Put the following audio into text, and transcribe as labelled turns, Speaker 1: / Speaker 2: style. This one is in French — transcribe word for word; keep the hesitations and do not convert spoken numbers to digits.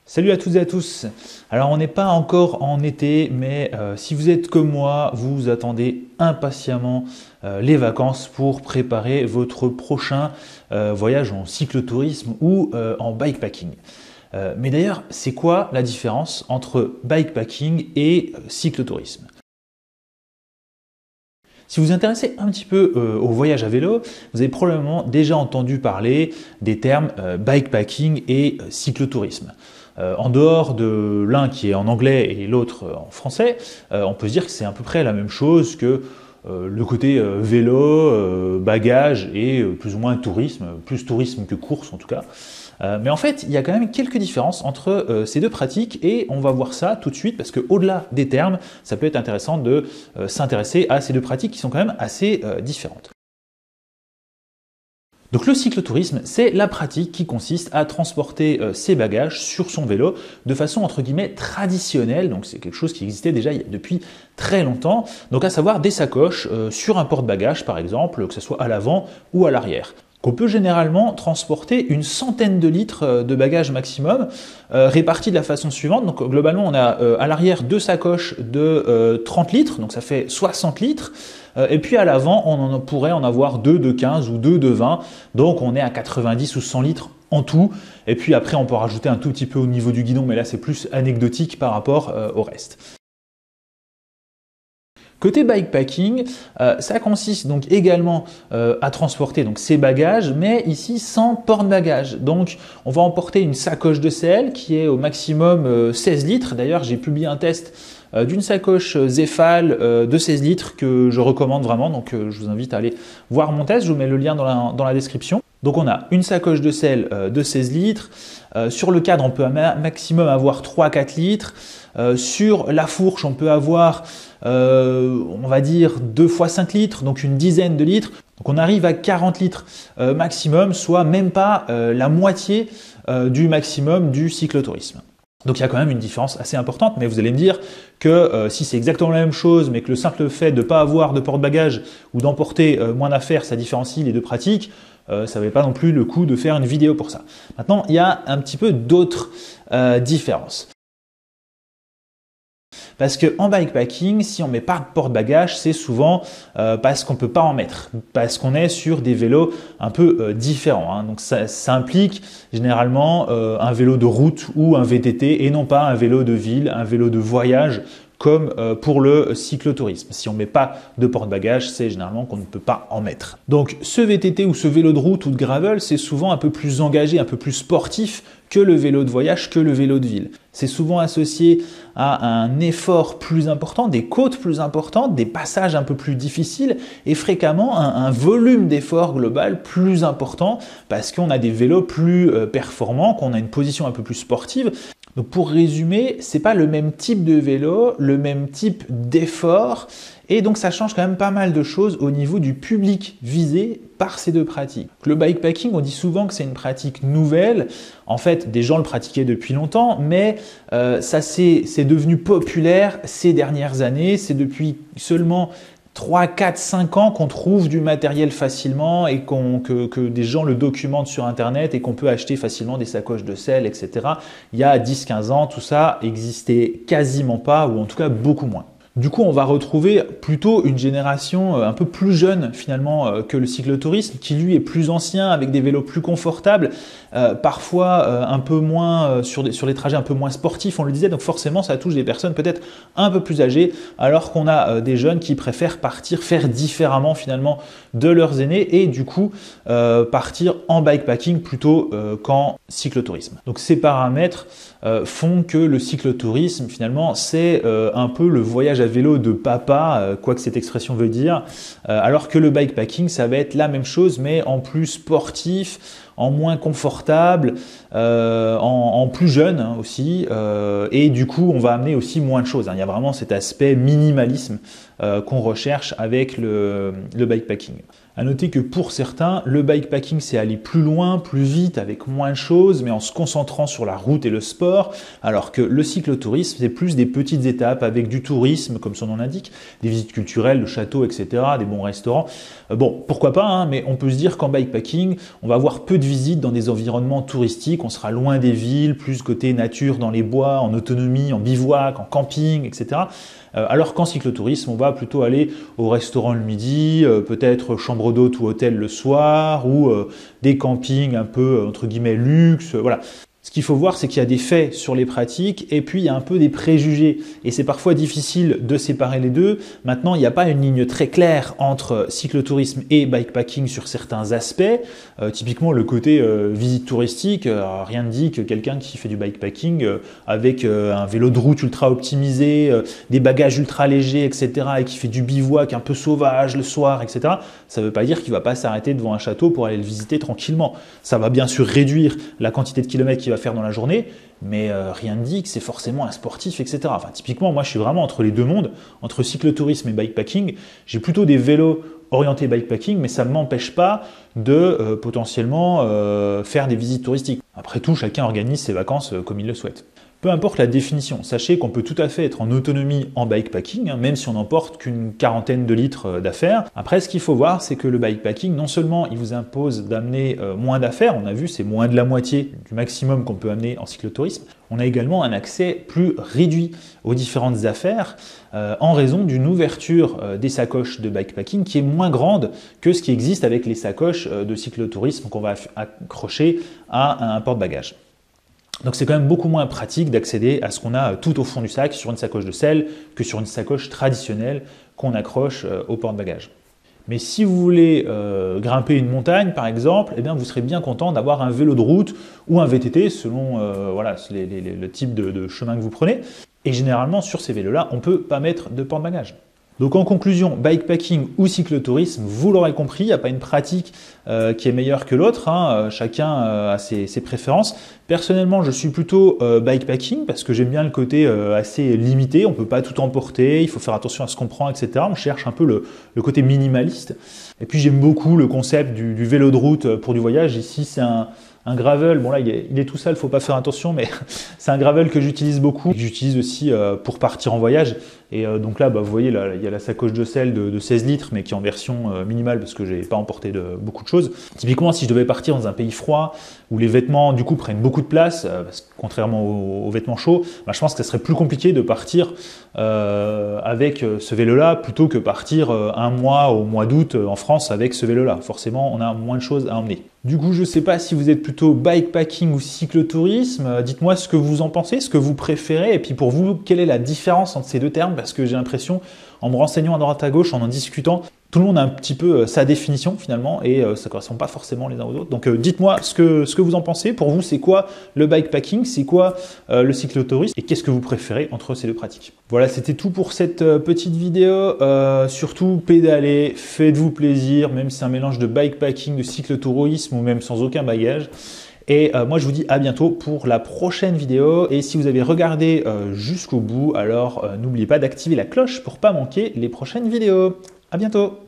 Speaker 1: Salut à toutes et à tous. Alors on n'est pas encore en été, mais euh, si vous êtes comme moi, vous attendez impatiemment euh, les vacances pour préparer votre prochain euh, voyage en cyclotourisme ou euh, en bikepacking. Euh, mais d'ailleurs, c'est quoi la différence entre bikepacking et euh, cyclotourisme ? Si vous vous intéressez un petit peu euh, au voyage à vélo, vous avez probablement déjà entendu parler des termes euh, bikepacking et euh, cyclotourisme. Euh, en dehors de l'un qui est en anglais et l'autre euh, en français, euh, on peut se dire que c'est à peu près la même chose que euh, le côté euh, vélo, euh, bagage et euh, plus ou moins tourisme, plus tourisme que course en tout cas. Euh, mais en fait, il y a quand même quelques différences entre euh, ces deux pratiques et on va voir ça tout de suite parce qu'au-delà des termes, ça peut être intéressant de euh, s'intéresser à ces deux pratiques qui sont quand même assez euh, différentes. Donc le cyclotourisme, c'est la pratique qui consiste à transporter euh, ses bagages sur son vélo de façon entre guillemets traditionnelle, donc c'est quelque chose qui existait déjà depuis très longtemps, donc à savoir des sacoches euh, sur un porte-bagages par exemple, que ce soit à l'avant ou à l'arrière. Qu'on peut généralement transporter une centaine de litres de bagages maximum, euh, répartis de la façon suivante. Donc globalement, on a euh, à l'arrière deux sacoches de euh, trente litres, donc ça fait soixante litres. Euh, et puis à l'avant, on en pourrait en avoir deux de quinze ou deux de vingt. Donc on est à quatre-vingt-dix ou cent litres en tout. Et puis après, on peut rajouter un tout petit peu au niveau du guidon, mais là c'est plus anecdotique par rapport euh, au reste. Côté bikepacking, euh, ça consiste donc également euh, à transporter donc ses bagages, mais ici sans porte-bagages. Donc on va emporter une sacoche de selle qui est au maximum euh, seize litres. D'ailleurs, j'ai publié un test euh, d'une sacoche Zefal euh, de seize litres que je recommande vraiment. Donc euh, je vous invite à aller voir mon test. Je vous mets le lien dans la, dans la description. Donc on a une sacoche de selle euh, de seize litres. Euh, sur le cadre, on peut un maximum avoir trois à quatre litres. Euh, sur la fourche, on peut avoir, euh, on va dire, deux fois cinq litres, donc une dizaine de litres. Donc on arrive à quarante litres euh, maximum, soit même pas euh, la moitié euh, du maximum du cyclotourisme. Donc il y a quand même une différence assez importante, mais vous allez me dire que euh, si c'est exactement la même chose, mais que le simple fait de ne pas avoir de porte-bagages ou d'emporter euh, moins d'affaires, ça différencie les deux pratiques, euh, ça ne valait pas non plus le coup de faire une vidéo pour ça. Maintenant, il y a un petit peu d'autres euh, différences. Parce qu'en bikepacking, si on ne met pas de porte-bagages, c'est souvent euh, parce qu'on ne peut pas en mettre, parce qu'on est sur des vélos un peu euh, différents. Hein. Donc ça, ça implique généralement euh, un vélo de route ou un V T T et non pas un vélo de ville, un vélo de voyage comme euh, pour le cyclotourisme. Si on ne met pas de porte-bagages, c'est généralement qu'on ne peut pas en mettre. Donc ce V T T ou ce vélo de route ou de gravel, c'est souvent un peu plus engagé, un peu plus sportif que le vélo de voyage, que le vélo de ville. C'est souvent associé à un effort plus important, des côtes plus importantes, des passages un peu plus difficiles et fréquemment un, un volume d'effort global plus important parce qu'on a des vélos plus euh, performants, qu'on a une position un peu plus sportive. Donc pour résumer, c'est pas le même type de vélo, le même type d'effort et donc ça change quand même pas mal de choses au niveau du public visé par ces deux pratiques. Le bikepacking, on dit souvent que c'est une pratique nouvelle. En fait, des gens le pratiquaient depuis longtemps, mais euh, ça c'est devenu populaire ces dernières années. C'est depuis seulement trois, quatre, cinq ans qu'on trouve du matériel facilement et qu'on, que, que des gens le documentent sur Internet et qu'on peut acheter facilement des sacoches de selle, et cetera. Il y a dix, quinze ans, tout ça existait quasiment pas ou en tout cas beaucoup moins. Du coup, on va retrouver plutôt une génération un peu plus jeune finalement que le cyclotourisme, qui lui est plus ancien, avec des vélos plus confortables, euh, parfois euh, un peu moins euh, sur, des, sur les trajets un peu moins sportifs, on le disait. Donc forcément, ça touche des personnes peut-être un peu plus âgées, alors qu'on a euh, des jeunes qui préfèrent partir, faire différemment finalement de leurs aînés et du coup euh, partir en bikepacking plutôt euh, qu'en cyclotourisme. Donc ces paramètres euh, font que le cyclotourisme finalement c'est euh, un peu le voyage à vélo de papa, euh, quoi que cette expression veut dire, euh, alors que le bikepacking ça va être la même chose mais en plus sportif, en moins confortable, euh, en, en plus jeune hein, aussi, euh, et du coup on va amener aussi moins de choses. Hein. Il y a vraiment cet aspect minimalisme euh, qu'on recherche avec le, le bikepacking. À noter que pour certains, le bikepacking c'est aller plus loin, plus vite, avec moins de choses, mais en se concentrant sur la route et le sport, alors que le cyclotourisme c'est plus des petites étapes avec du tourisme, comme son nom l'indique, des visites culturelles, de châteaux, et cetera, des bons restaurants. Euh, bon, pourquoi pas, hein, mais on peut se dire qu'en bikepacking, on va avoir peu de visites dans des environnements touristiques, on sera loin des villes, plus côté nature dans les bois, en autonomie, en bivouac, en camping, et cetera. Euh, alors qu'en cyclotourisme, on va plutôt aller au restaurant le midi, euh, peut-être chambre d'hôte ou hôtel le soir, ou euh, des campings un peu, euh, entre guillemets, luxe, euh, voilà. Ce qu'il faut voir, c'est qu'il y a des faits sur les pratiques et puis il y a un peu des préjugés. Et c'est parfois difficile de séparer les deux. Maintenant, il n'y a pas une ligne très claire entre cyclotourisme et bikepacking sur certains aspects. Euh, typiquement, le côté euh, visite touristique, euh, rien ne dit que quelqu'un qui fait du bikepacking euh, avec euh, un vélo de route ultra optimisé, euh, des bagages ultra légers, et cetera, et qui fait du bivouac un peu sauvage le soir, et cetera, ça ne veut pas dire qu'il ne va pas s'arrêter devant un château pour aller le visiter tranquillement. Ça va bien sûr réduire la quantité de kilomètres qu'il va faire dans la journée, mais euh, rien ne dit que c'est forcément un sportif, et cetera. Enfin, typiquement, moi, je suis vraiment entre les deux mondes, entre cyclotourisme et bikepacking. J'ai plutôt des vélos orientés bikepacking, mais ça ne m'empêche pas de euh, potentiellement euh, faire des visites touristiques. Après tout, chacun organise ses vacances euh, comme il le souhaite. Peu importe la définition, sachez qu'on peut tout à fait être en autonomie en bikepacking, hein, même si on n'emporte qu'une quarantaine de litres d'affaires. Après, ce qu'il faut voir, c'est que le bikepacking, non seulement il vous impose d'amener euh, moins d'affaires, on a vu, c'est moins de la moitié du maximum qu'on peut amener en cyclotourisme, on a également un accès plus réduit aux différentes affaires euh, en raison d'une ouverture euh, des sacoches de bikepacking qui est moins grande que ce qui existe avec les sacoches euh, de cyclotourisme qu'on va accrocher à un porte-bagages. Donc c'est quand même beaucoup moins pratique d'accéder à ce qu'on a tout au fond du sac sur une sacoche de selle que sur une sacoche traditionnelle qu'on accroche au porte-bagages. Mais si vous voulez euh, grimper une montagne par exemple, eh bien, vous serez bien content d'avoir un vélo de route ou un V T T selon euh, voilà, les, les, le type de, de chemin que vous prenez. Et généralement sur ces vélos-là, on ne peut pas mettre de porte-bagages. Donc en conclusion, bikepacking ou cyclotourisme, vous l'aurez compris, il n'y a pas une pratique euh, qui est meilleure que l'autre, hein, chacun euh, a ses, ses préférences. Personnellement, je suis plutôt euh, bikepacking parce que j'aime bien le côté euh, assez limité, on ne peut pas tout emporter, il faut faire attention à ce qu'on prend, et cetera. On cherche un peu le, le côté minimaliste. Et puis j'aime beaucoup le concept du, du vélo de route pour du voyage. Ici, c'est un... Un gravel, bon là il est, il est tout sale, il ne faut pas faire attention, mais c'est un gravel que j'utilise beaucoup, que j'utilise aussi euh, pour partir en voyage. Et euh, donc là, bah, vous voyez, là, il y a la sacoche de sel de, de seize litres, mais qui est en version euh, minimale parce que je n'ai pas emporté de, beaucoup de choses. Typiquement, si je devais partir dans un pays froid, où les vêtements du coup prennent beaucoup de place, euh, parce que, contrairement aux, aux vêtements chauds, bah, je pense que ça serait plus compliqué de partir euh, avec ce vélo-là, plutôt que partir euh, un mois au mois d'août euh, en France avec ce vélo-là. Forcément, on a moins de choses à emmener. Du coup, je ne sais pas si vous êtes plutôt bikepacking ou cyclotourisme. Dites-moi ce que vous en pensez, ce que vous préférez. Et puis pour vous, quelle est la différence entre ces deux termes? Parce que j'ai l'impression, en me renseignant à droite à gauche, en en discutant, tout le monde a un petit peu sa définition finalement et ça ne correspond pas forcément les uns aux autres. Donc euh, dites-moi ce que, ce que vous en pensez. Pour vous, c'est quoi le bikepacking? C'est quoi euh, le cyclotourisme? Et qu'est-ce que vous préférez entre ces deux pratiques? Voilà, c'était tout pour cette euh, petite vidéo. Euh, surtout, pédalez, faites-vous plaisir, même si c'est un mélange de bikepacking, de cyclotourisme ou même sans aucun bagage. Et euh, moi, je vous dis à bientôt pour la prochaine vidéo. Et si vous avez regardé euh, jusqu'au bout, alors euh, n'oubliez pas d'activer la cloche pour ne pas manquer les prochaines vidéos. À bientôt!